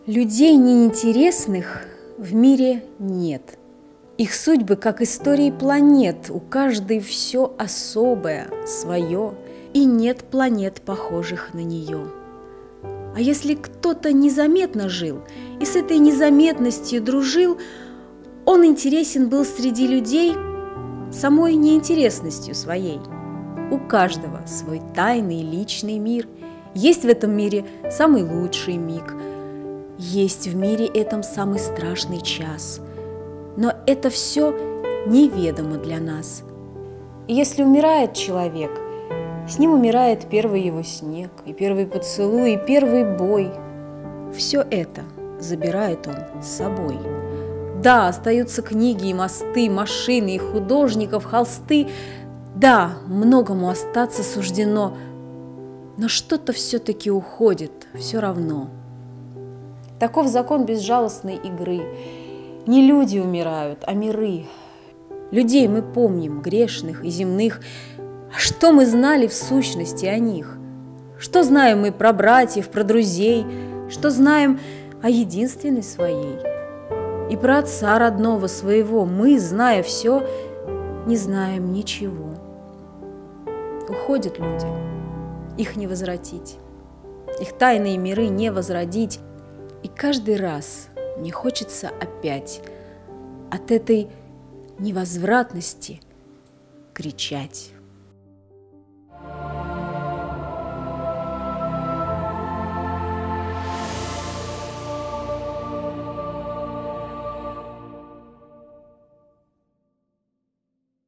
Людей неинтересных в мире нет. Их судьбы, как истории планет, у каждой все особое, свое, и нет планет, похожих на нее. А если кто-то незаметно жил и с этой незаметностью дружил, он интересен был среди людей самой неинтересностью своей. У каждого свой тайный личный мир. Есть в этом мире самый лучший миг, есть в мире этом самый страшный час. Но это все неведомо для нас. И если умирает человек, с ним умирает первый его снег, и первый поцелуй, и первый бой. Все это забирает он с собой. Да, остаются книги и мосты, машины и художников, холсты. Да, многому остаться суждено, но что-то все-таки уходит, все равно. Таков закон безжалостной игры. Не люди умирают, а миры. Людей мы помним, грешных и земных. А что мы знали в сущности о них? Что знаем мы про братьев, про друзей? Что знаем о единственной своей? И про отца родного своего мы, зная все, не знаем ничего. Уходят люди, их не возвратить, их тайные миры не возродить. И каждый раз мне хочется опять от этой невозвратности кричать.